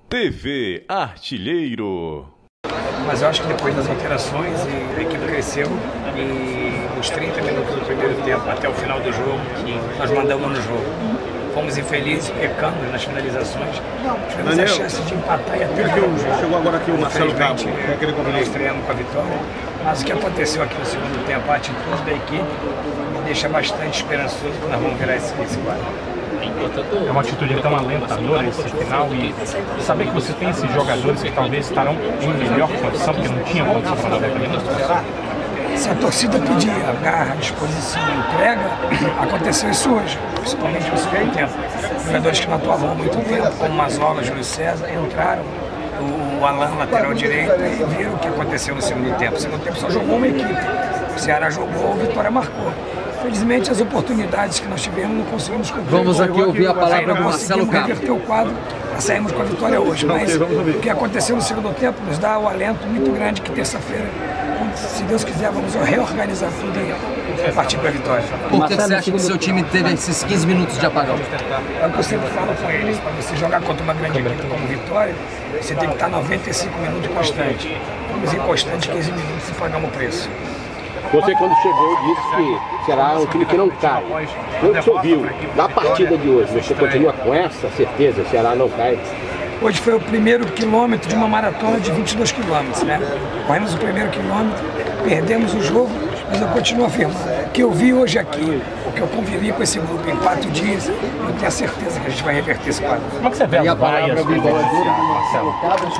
TV Artilheiro. Mas eu acho que depois das alterações a equipe cresceu e os 30 minutos do primeiro tempo até o final do jogo, nós mandamos no jogo. Fomos infelizes, pecamos nas finalizações, tivemos a chance de empatar e até o jogo. Chegou agora aqui o Marcelo Cabo, nós estreamos com a vitória, mas o que aconteceu aqui no segundo tempo, a atitude da equipe me deixa bastante esperançoso que nós vamos virar esse quadro. É uma atitude tão alentadora esse final e saber que você tem esses jogadores que talvez estarão em melhor condição, porque não tinham condição para nada para se a torcida pedir a garra, a disposição e entrega, aconteceu isso hoje, principalmente no segundo tempo. Jogadores que não atuavam há muito tempo, como Mazola, Júlio César, entraram, o Alan, lateral direito, e viram o que aconteceu no segundo tempo. No segundo tempo só jogou uma equipe, o Ceará jogou, o Vitória marcou. Felizmente, as oportunidades que nós tivemos não conseguimos cumprir. Vamos aqui ouvir a palavra do Marcelo Cabo. Reverter o quadro, saímos com a vitória hoje, mas o que aconteceu no segundo tempo nos dá um alento muito grande que terça-feira, se Deus quiser, vamos reorganizar tudo e partir para a vitória. Por que você acha que o seu time teve esses 15 minutos de apagão? É o que eu sempre falo com eles, para você jogar contra uma grande equipe como Vitória, você tem que estar 95 minutos constante. Vamos em constante 15 minutos e pagamos o preço. Você, quando chegou, disse que será um time que não cai. Quando você ouviu na partida de hoje, você continua com essa certeza, o Ceará não cai? Hoje foi o primeiro quilômetro de uma maratona de 22 quilômetros, né? Corremos o primeiro quilômetro, perdemos o jogo, mas eu continuo afirmando. O que eu vi hoje aqui, o que eu convivi com esse grupo em 4 dias, eu tenho a certeza que a gente vai reverter esse quadro. Como é que você vê as vaias, Marcelo?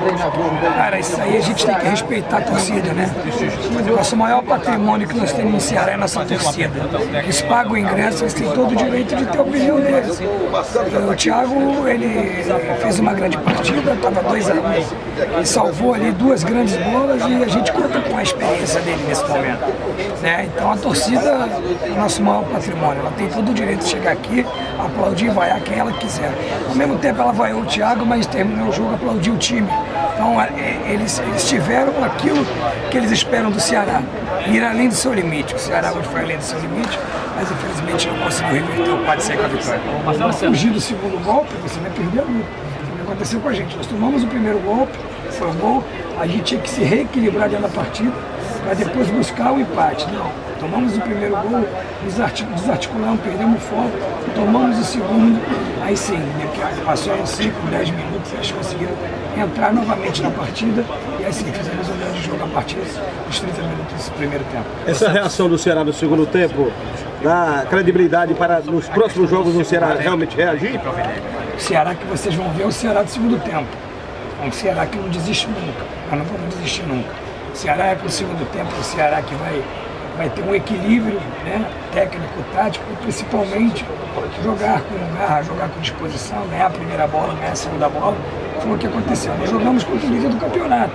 Cara, isso aí a gente tem que respeitar a torcida, né? O nosso maior patrimônio que nós temos no Ceará é a nossa torcida. Eles pagam o ingresso, eles têm todo o direito de ter a opinião deles. O Thiago, ele fez uma grande partida, estava 2-1. Ele salvou ali 2 grandes bolas e a gente conta com a experiência dele nesse momento. Né? Então a torcida é o nosso maior patrimônio. Ela tem todo o direito de chegar aqui, aplaudir e vaiar quem ela quiser. Ao mesmo tempo ela vaiou o Thiago, mas terminou o jogo, aplaudiu o time. Então eles tiveram aquilo que eles esperam do Ceará, ir além do seu limite. O Ceará hoje foi além do seu limite, mas infelizmente não conseguiu reverter o quadro e sair com a vitória. Mas não fugir do segundo golpe, você vai perder a luta. O que aconteceu com a gente? Nós tomamos o primeiro golpe, foi um gol, a gente tinha que se reequilibrar dentro da partida para depois buscar o empate. Não, tomamos o primeiro gol, desarticulamos, perdemos o foco, tomamos o segundo, aí sim, passaram 5, 10 minutos, eles conseguiram entrar novamente na partida e aí sim, fizemos o grande jogo a partir dos 30 minutos do primeiro tempo. Essa reação do Ceará no segundo tempo dá credibilidade para nos próximos jogos o Ceará realmente reagir? O Ceará que vocês vão ver é o Ceará do segundo tempo. É um Ceará que não desiste nunca, nós não vamos desistir nunca. O Ceará é para o segundo tempo, o Ceará que vai ter um equilíbrio, né, técnico, tático e principalmente jogar com garra, jogar com disposição, ganhar a primeira bola, ganhar a segunda bola. Foi o que aconteceu. Nós jogamos contra o líder do campeonato.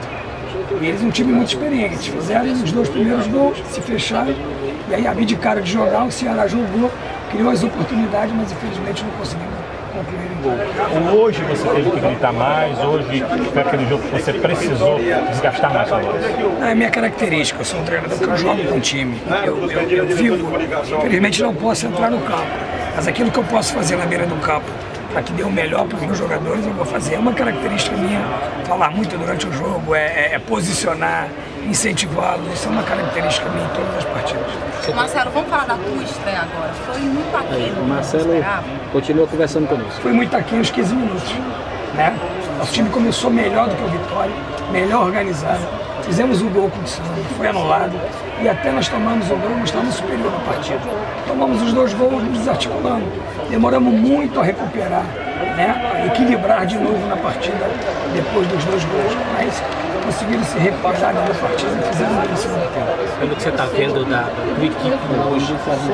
E eles, um time muito experiente, fizeram os 2 primeiros gols, se fecharam, e aí abdicaram de jogar, o Ceará jogou, criou as oportunidades, mas infelizmente não conseguimos concluir em gol. Hoje você teve que gritar mais, hoje foi aquele jogo que você precisou desgastar mais a voz. É a minha característica, eu sou um treinador que eu jogo com o time, eu vivo, infelizmente não posso entrar no campo, mas aquilo que eu posso fazer na beira do campo, para que dê o melhor para os meus jogadores, eu vou fazer. É uma característica minha, falar muito durante o jogo, posicionar, incentivá-los, isso é uma característica minha em todas as partidas. Marcelo, vamos falar da tua estreia agora. Foi muito aquém. O Marcelo continua conversando conosco. Foi muito aquém os 15 minutos, né? Nosso time começou melhor do que o Vitória, melhor organizado. Fizemos o gol com o Santos, foi anulado. E até nós tomamos o gol, nós estávamos superior na partida. Tomamos os 2 gols desarticulando. Demoramos muito a recuperar, né? A equilibrar de novo na partida depois dos 2 gols. Mas conseguiram se recuperar da partida e fizeram um no segundo tempo. Pelo que você está vendo da tua equipe hoje,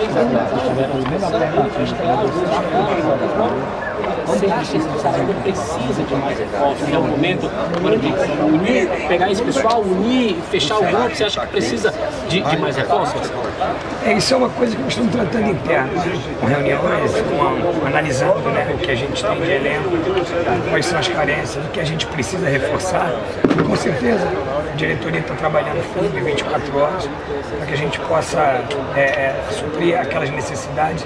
você acha que o Ceará precisa de mais reforços? É o momento agora de unir, pegar esse pessoal, unir, fechar o grupo? Você acha que precisa de mais reforços? Isso é uma coisa que nós estamos tratando interno, com reuniões, analisando, né, o que a gente tem de elenco, quais são as carências, o que a gente precisa reforçar. E, com certeza, a diretoria está trabalhando firme 24 horas para que a gente possa suprir aquelas necessidades e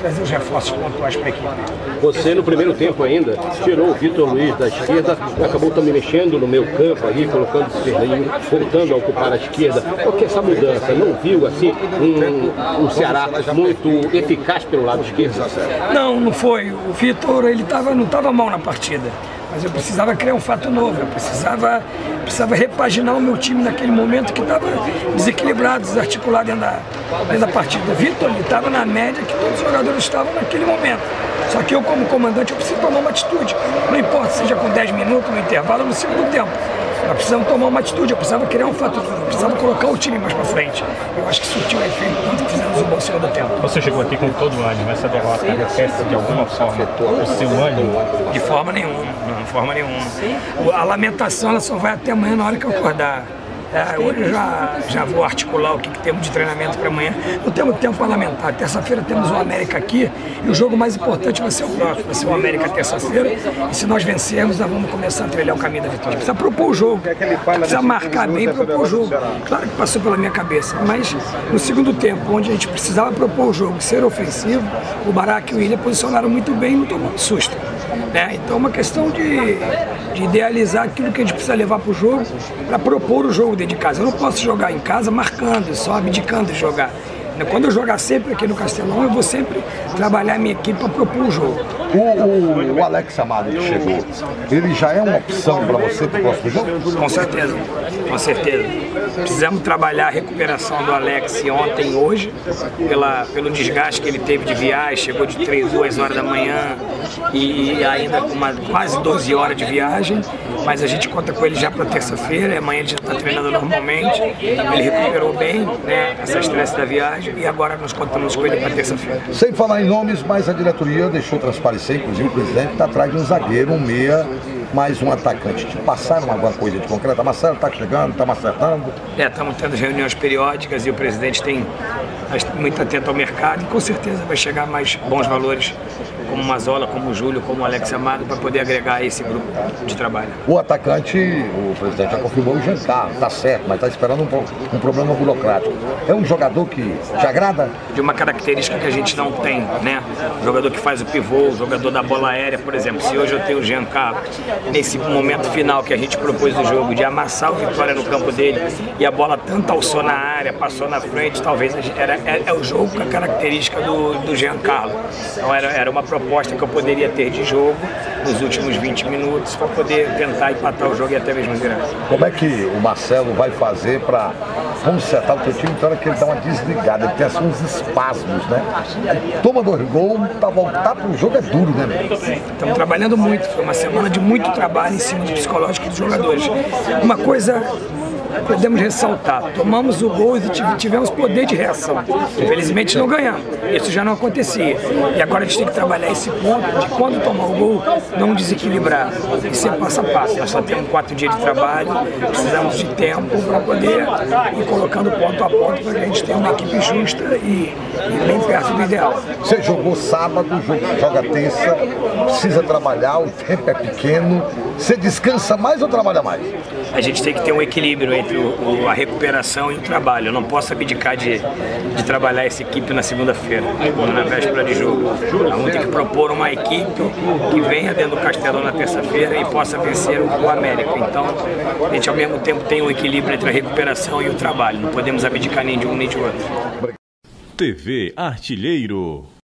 trazer os reforços pontuais para a equipe. Você, no primeiro tempo ainda, tirou o Vitor Luiz da esquerda e acabou também mexendo no meio campo ali, colocando o Serginho, voltando a ocupar a esquerda. Por que essa mudança? Não viu, assim, um Ceará muito eficaz pelo lado esquerdo? Não foi. O Vitor, ele não estava mal na partida. Mas eu precisava criar um fato novo, eu precisava repaginar o meu time naquele momento que estava desequilibrado, desarticulado dentro da partida. O Vitor estava na média que todos os jogadores estavam naquele momento. Só que eu, como comandante, eu preciso tomar uma atitude. Não importa, seja com 10 minutos, no intervalo ou no segundo tempo. Nós precisamos tomar uma atitude, eu precisava criar um fato novo, eu precisava colocar o time mais para frente. Eu acho que surtiu efeito, tanto que fizemos um bom segundo tempo. Você chegou aqui com todo o ânimo, essa derrota reflete de alguma forma o seu ânimo? De forma nenhuma, de forma nenhuma. A lamentação ela só vai até amanhã na hora que eu acordar. Hoje eu já vou articular o que temos de treinamento para amanhã. Não temos tempo para lamentar. Terça-feira temos o América aqui e o jogo mais importante vai ser o próximo. Vai ser o América terça-feira e se nós vencermos, nós vamos começar a trilhar o caminho da vitória. Precisa propor o jogo, precisa marcar bem e propor o jogo. Claro que passou pela minha cabeça, mas no segundo tempo, onde a gente precisava propor o jogo, ser ofensivo, o Barack e o Willian posicionaram muito bem e não tomou susto. Então é uma questão de idealizar aquilo que a gente precisa levar para o jogo, para propor o jogo dentro de casa. Eu não posso jogar em casa marcando, só abdicando de jogar. Quando eu jogar sempre aqui no Castelão, eu vou sempre trabalhar a minha equipe para propor o jogo. O Alex Amado que chegou, ele já é uma opção para você para o próximo jogo? Com certeza, com certeza. Precisamos trabalhar a recuperação do Alex ontem e hoje, pelo desgaste que ele teve de viagem, chegou de 2 horas da manhã e ainda com quase 12 horas de viagem, mas a gente conta com ele já para terça-feira, amanhã a gente está treinando normalmente, ele recuperou bem, essa estresse da viagem e agora nós contamos com ele para terça-feira. Sem falar em nomes, mas a diretoria deixou transparecer, inclusive o presidente está atrás de um zagueiro, um meia, mais um atacante. Te passaram alguma coisa de concreta? Marcelo está chegando, está acertando? Estamos tendo reuniões periódicas e o presidente tem muito atento ao mercado e com certeza vai chegar mais bons valores, como o Mazola, como o Júlio, como o Alex Amado, para poder agregar a esse grupo de trabalho. O atacante, o presidente já confirmou o Giancarlo, está certo, mas está esperando um problema burocrático. É um jogador que te agrada? De uma característica que a gente não tem, O jogador que faz o pivô, o jogador da bola aérea, por exemplo. Se hoje eu tenho o Giancarlo, nesse momento final que a gente propôs do jogo, de amassar o Vitória no campo dele, e a bola tanto alçou na área, passou na frente, talvez é o jogo com a característica do Giancarlo. Então era uma proposta que eu poderia ter de jogo nos últimos 20 minutos para poder tentar empatar o jogo e até mesmo virar. Como é que o Marcelo vai fazer para consertar o teu time? Então, que ele dá uma desligada, ele tem assim uns espasmos, Aí toma 2 gols, para voltar para o jogo é duro, meu? Estamos trabalhando muito, foi uma semana de muito trabalho em cima do psicológico dos jogadores. Uma coisa podemos ressaltar, tomamos o gol e tivemos poder de reação. Infelizmente não ganhamos, isso já não acontecia. E agora a gente tem que trabalhar esse ponto de quando tomar o gol, não desequilibrar. Isso é passo a passo. Nós só temos 4 dias de trabalho, precisamos de tempo para poder ir colocando ponto a ponto para que a gente tenha uma equipe justa e bem perto do ideal. Você jogou sábado, joga terça, precisa trabalhar, o tempo é pequeno. Você descansa mais ou trabalha mais? A gente tem que ter um equilíbrio entre a recuperação e o trabalho. Eu não posso abdicar de trabalhar essa equipe na segunda-feira, na véspera de jogo. Vamos ter que propor uma equipe que venha dentro do Castelão na terça-feira e possa vencer o América. Então, a gente ao mesmo tempo tem um equilíbrio entre a recuperação e o trabalho. Não podemos abdicar nem de um nem de outro. TV Artilheiro.